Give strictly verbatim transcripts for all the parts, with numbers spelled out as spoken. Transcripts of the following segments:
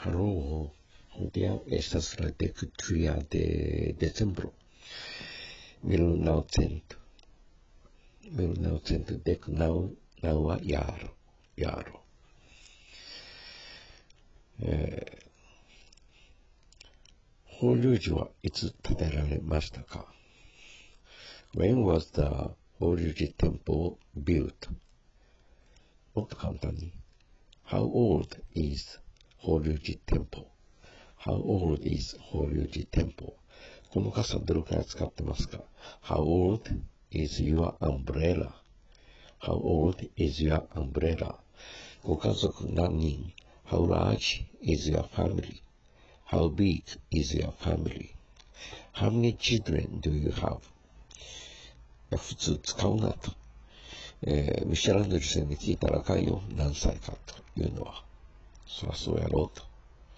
Halo, hodiaŭ estas la dektria de decembro mil naŭcent mil naŭcent dek naŭ naŭa jaro jaro. Eh, 法隆寺はいつ建てられましたか? When was the 法隆寺 temple built? もっと簡単に How old is 法隆寺 temple? How old is 法隆寺 temple? この傘どれくらい使ってますか? How old is your umbrella? How old is your umbrella? ご家族何人? How large is your family?How big is your family? How many children do you have? 普通使うなと、えー、見知らぬ女性に聞いたらあかんよ、何歳かというのは。そりゃそうやろうと。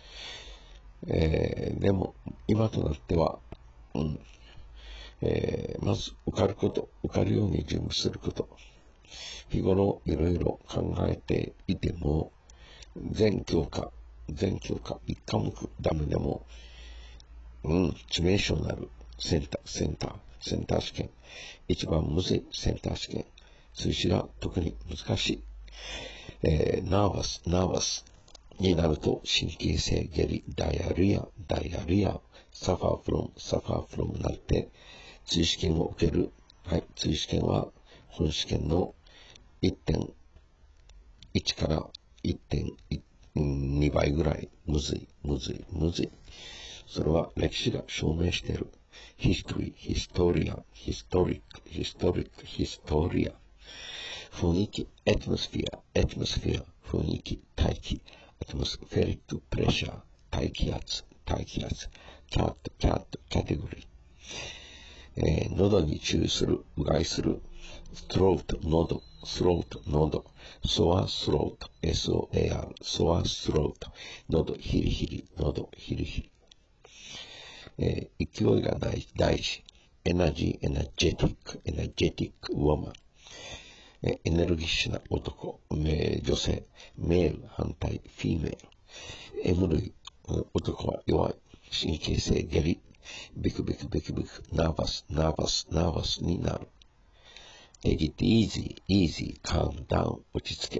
えー、でも今となっては、うんえー、まず受かること、受かるように準備すること。日頃いろいろ考えていても、全教科全教科一科目ダメでも、うん、致命傷になるセンター、センター、センター試験。一番むずいセンター試験。数字が特に難しい。えー、ナーバス、ナーバスになると神経性下痢、ダイアリア、ダイアリア、サファーフロム、サファーフロムになって、追試験を受ける。はい、追試験は本試験の いってんいち から いってんに 倍ぐらいむずい、むずい、むずい。それは歴史が証明している。history, historian, historic, historic, historia。雰囲気、atmosphere, atmosphere、雰囲気、大気、atmospheric pressure、大気圧、大気圧、cat, cat、カテゴリー。えー、喉に注意する、うがいする。throat、喉、throat、喉。sore throat、エスオーエーアール、sore throat、喉、ヒリヒリ、喉、ヒリヒリ。えー、勢いが大事、大事。エナジー、エナジェティック、エナジェティック、ウォーマン。えー、エネルギッシュな男、えー、女性。メール、反対、フィーメール。エム類、男は弱い。神経性下痢。ビクビクビクビク、ナーバス、ナーバス、ナーバスになる。Take it easy, easy, calm down, 落ち着け。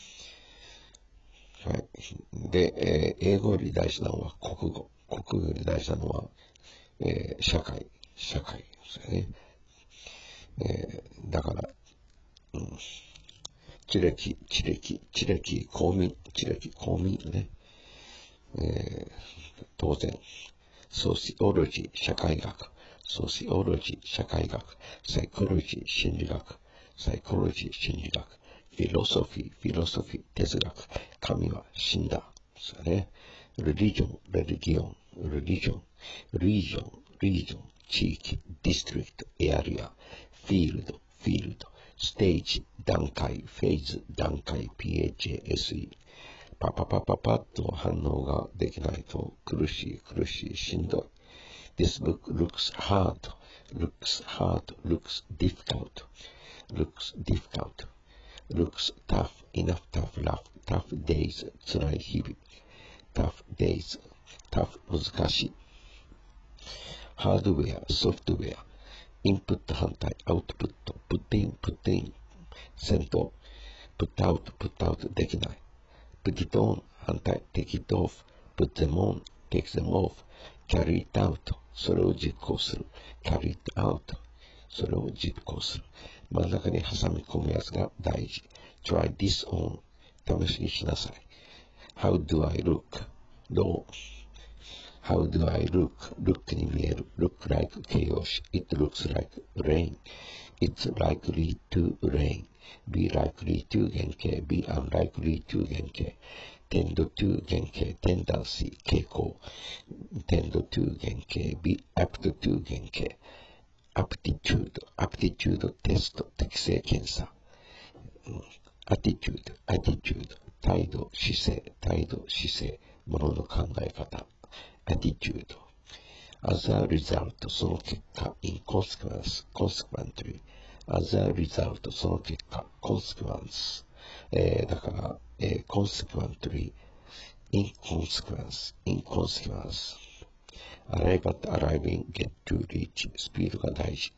はい。で、えー、英語より大事なのは国語。国語より大事なのは、えー、社会、社会ですよね。えー、だから、うん、知歴、知歴、知歴、公民、知歴、公民ね。えー、当然。ソーシオロジー、社会学。ソーシオロジー、社会学。サイコロジー、心理学。サイコロジー、心理学。フィロソフィー、フィロソフィー、哲学。神は死んだ。ですよね。レリジョン、レリギオン、レリジョン。リージョン、リージョン、地域。ディストリクト、エアリア。フィールド、フィールド。ステージ、段階。フェーズ、段階。ピーエイチエーエスイー。パパパパパッと反応ができないと苦しい苦しいしんどい。This book looks hard, looks hard, looks difficult, looks difficult, looks tough, enough tough, rough, tough days, 辛い日々。tough days, tough 難しい。ハードウェア、ソフトウェア、インプット反対、アウトプット、プットイン、プットイン、先頭、プットアウト、プットアウトできない。Put it on, 反対、take it off, put them on, take them off, carry it out, それを実行する。carry it out, それを実行する。真ん中に挟み込むやつが大事。try this on, 試しにしなさい。how do I look? どう how do I look? look に見える。look like 形容詞。it looks like rain. it's likely to rain.be likely to 原型 be unlikely to 原型 tend to 原型 tendency 傾向 tend to 原型 be apt to 原型 aptitude aptitude テスト適性検査、うん、attitude attitude 態度姿勢態度姿勢物の考え方 attitude as a result その結果 in consequence consequently as a result その結果 consequence、えー、だから、えー、consequently inconsequence, inconsequence. arrive at arriving, get to reach,スピードが大事。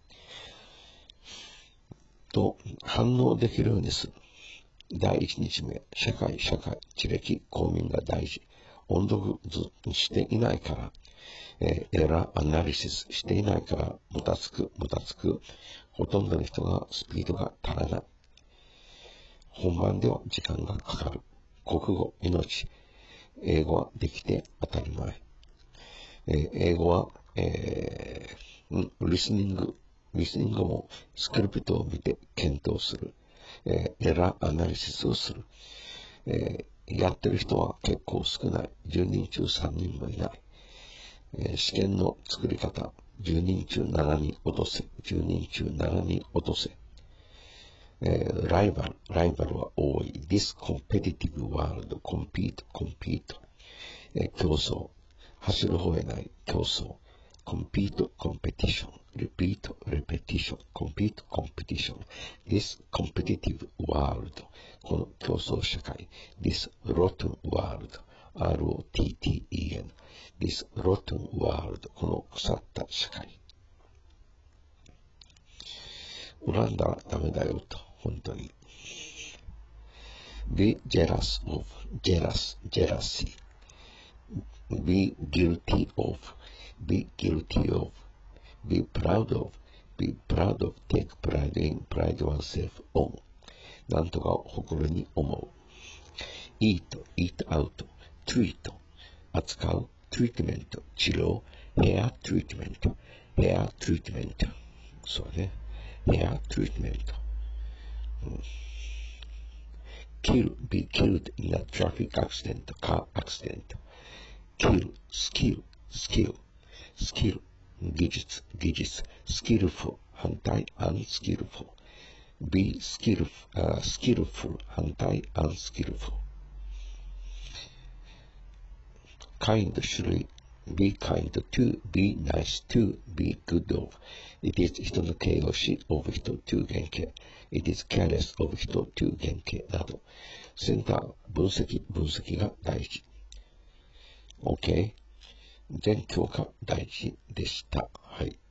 と、反応できるようにする。第一日目、社会、社会、知歴、公民が大事。音読していないから、えー、エラーアナリシスしていないから、もたつく、もたつく。ほとんどの人がスピードが足らない。本番では時間がかかる。国語、命。英語はできて当たり前。えー、英語は、えー、リスニング。リスニングもスクリプトを見て検討する。えー、エラーアナリシスをする。えー、やってる人は結構少ない。じゅうにん中さんにんもいない。えー、試験の作り方。じゅうにん中しちにん落とせ。じゅうにん中しちにん落とせ。えー、ライバル。ライバルは多い。This competitive world. compete, compete。えー、競争。走る方へない。競争。compete, competition. repeat, repetition. compete, competition. This competitive world. この競争社会。This rotten world.アールオーティーティーイーエヌ。This rotten world. この腐った社会。恨んだらダメだよと。本当に。Be jealous of, jealous, jealousy. Be guilty of, be guilty of. Be proud of, be proud of. Take pride in, pride oneself on. なんとかを誇りに思う。Eat, eat out. Treat, 扱う。Treatment, 治療。Hair treatment, hair treatment. そうね。Hair treatment. Kill, be killed in a traffic accident, car accident. Kill, skill, skill, skill, 技術、技術。skillful, 反対、unskillful. be skillful, uh, skillful, 反対、unskillful. kind 種類。be kind to, be nice to, be good of. It is 人の形容詞 of 人 to 原型。It is careless of 人 to 原型など。センター、分析、分析が大事。OK。全教科大事でした。はい。